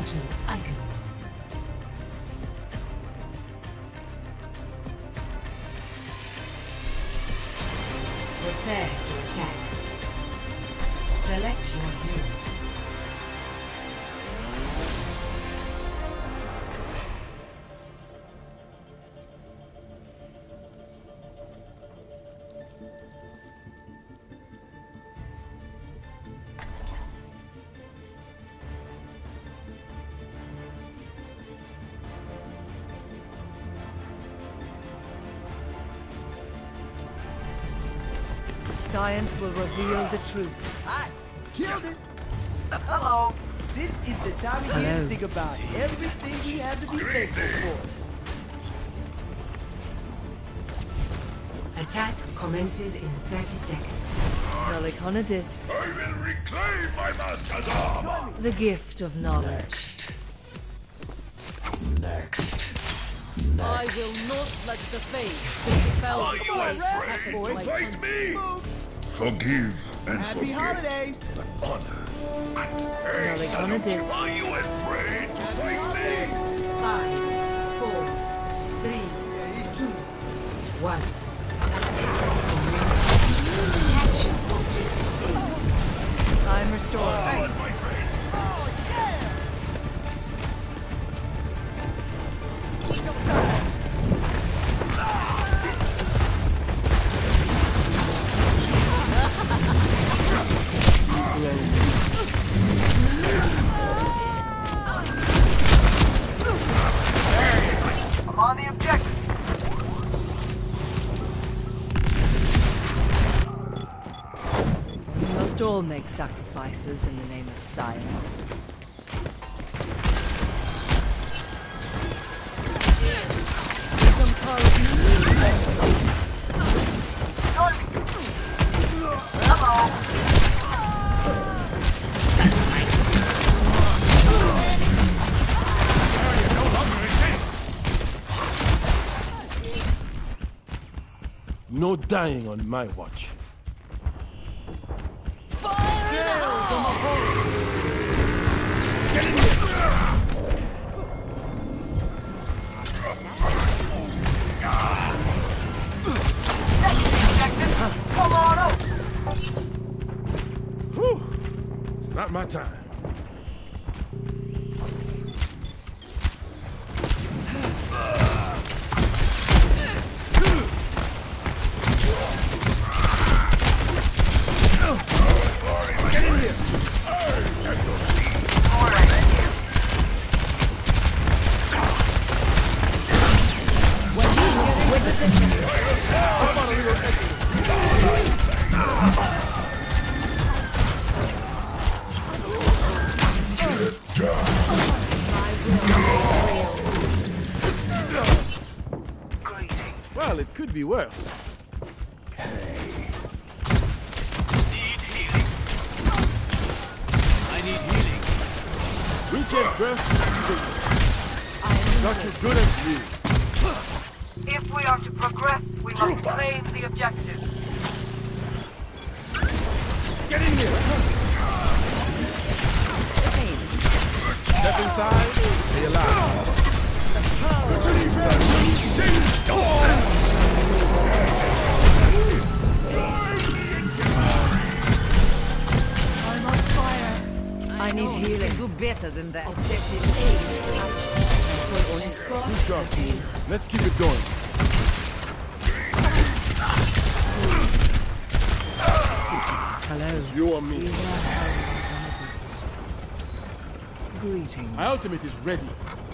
to icon. Prepare to attack. Select your hero. Science will reveal the truth. I killed it. Hello. This is the time of year to think about everything we have to be thankful for. Attack commences in 30 seconds. Nolikona did. I will reclaim my master's armor! The gift of knowledge. Next. I will not let the fate that Are you afraid to fight me? Forgive and Happy forget. holidays. But honor and pay Nolikona did. Are you afraid to fight me? 5, 4, 3, 2, 1. Attack commences. Capture. Time restored. On, my friend. Oh, yeah. No time. I'm on the objective. We must all make sacrifices in the name of science. No dying on my watch. Whew. It's not my time. Well, it could be worse. I need healing. Regen breath activated. Not as good as you. If we are to progress, we must claim the objective. Get in here! Step inside, stay alive. I'm on fire. I need healing. Do better than that. Objective A captured. Escort. Good job, team. Let's keep it going. Hello. You or me. Greetings. My ultimate is ready.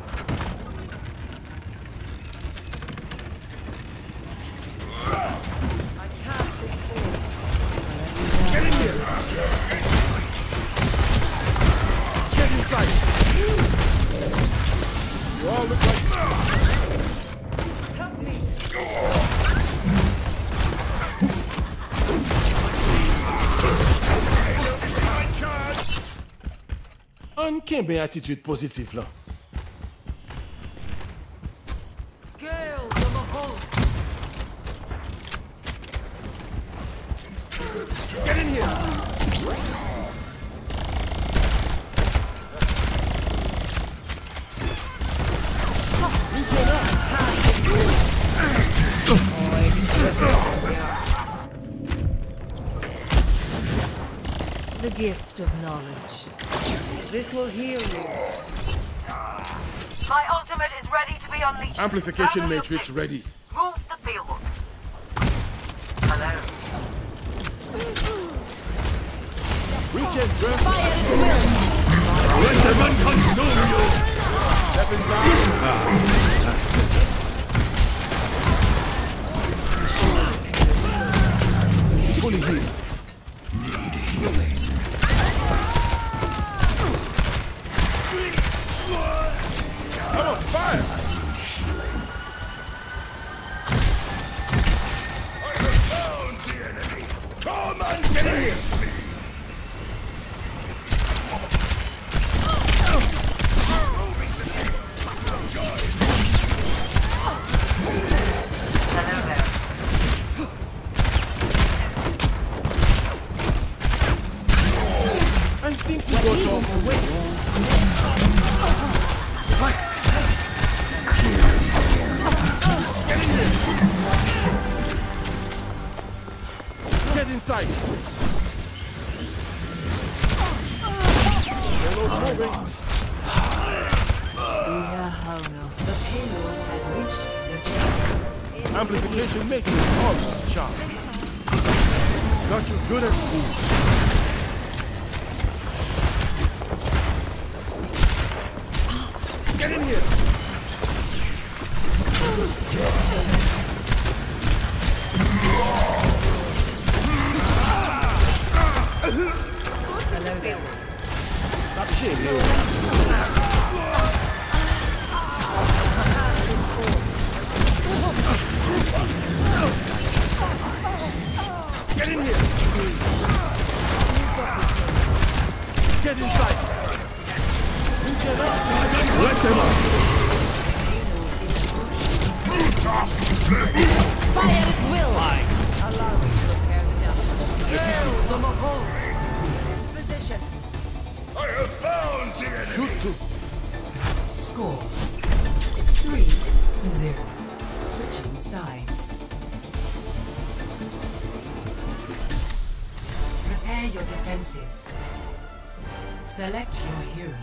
Get in here! Get inside! You all look like... Help me. On kembe attitude positive là. Girls of a hole. Get in here! gift of knowledge. This will heal you. My ultimate is ready to be unleashed. Amplification Gather your matrix team. ready. Move the field. Hello. Regen breath. Fire at will! Let them consume you. Step inside. Fully healed. Need healing. I'm on fire. I have found the enemy. Come and face me. Hello there. I think we got off the way. Get inside. Payload moving. The payload has reached the champion. Amplification matrix almost charged. Got you good at school. Get in here! Hello there. Stop shit, you. Get in here! Get inside! Let them up! Fire at will! Allow me to repair the damage. Hail the Mahal! Position. I have found the enemy. Shoot to. Score 3-0. Switching sides. Prepare your defenses. Select your hero.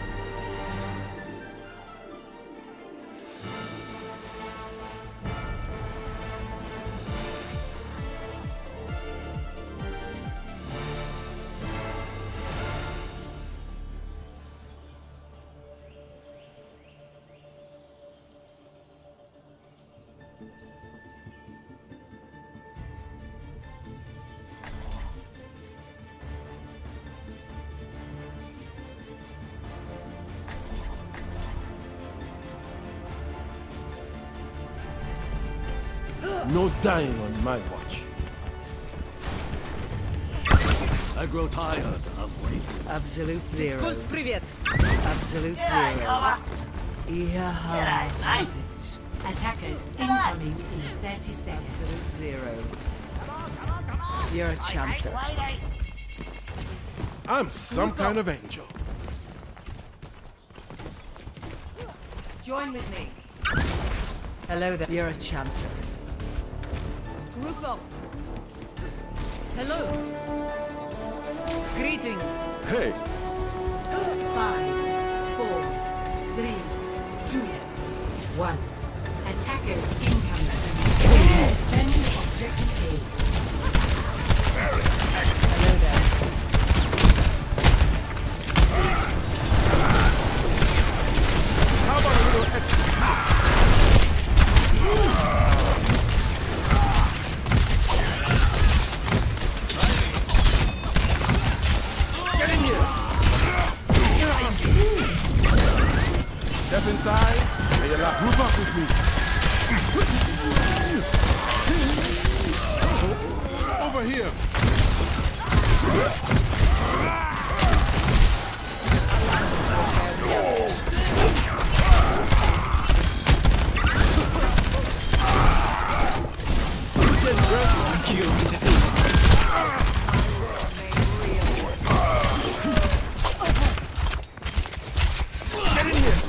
No dying on my watch. I grow tired of waiting. Absolute zero. Скользь, привет! Absolute zero. Yeah. Attackers incoming in 30 seconds. Absolute zero. You're a chancer. I'm some kind of angel. Join with me. Hello there. You're a chancer. Group up. Hello. Greetings. Hey, 5, 4, 3, 2, 1. Attackers incoming. Defend objective A. Hello there. how about a little extra? Get in here! Step inside, and you'll not group up with me. Over here. Get in here!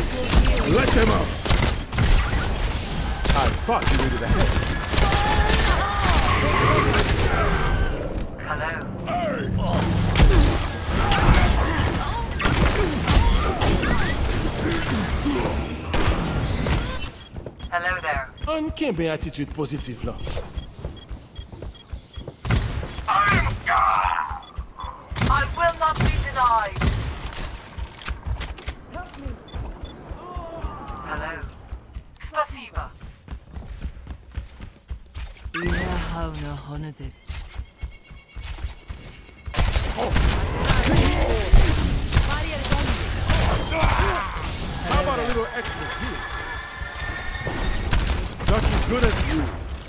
Let them up! I thought you needed a hand. On can't be attitude positive là. I will not be denied. Hello. Spasiba. Ja, hou nou honnet it. How about a little extra here? Just as good as you.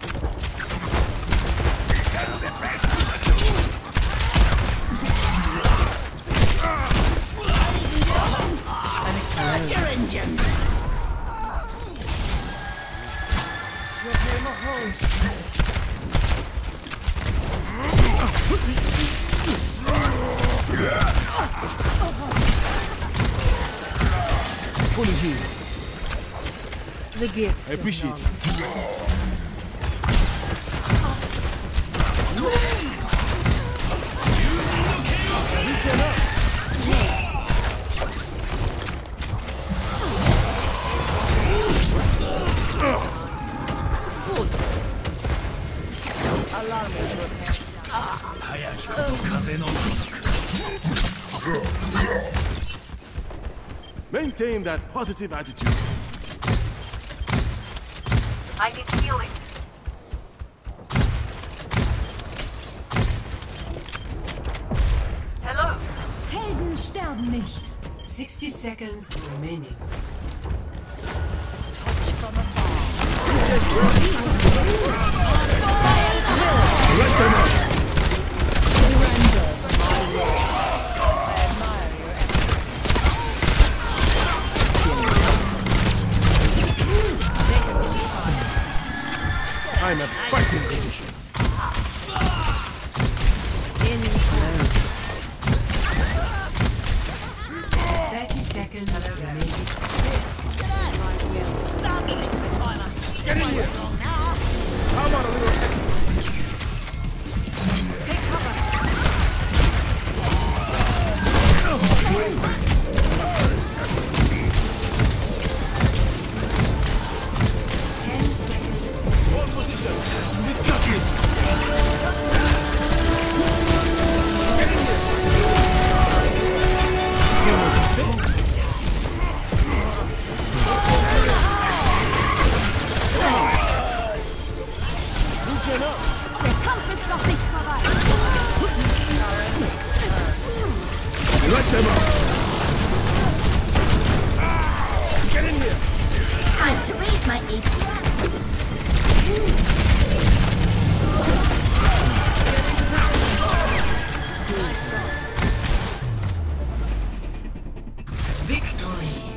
Start your engines. Fully here. The gift. I appreciate it. Maintain that positive attitude. I need healing. Hello. Helden sterben nicht. 60 seconds remaining. I'm a fighting condition. In close. 30 seconds remaining. Get in here! How about a little extra? Let them up! Get in here! Time to raise my APM. Victory.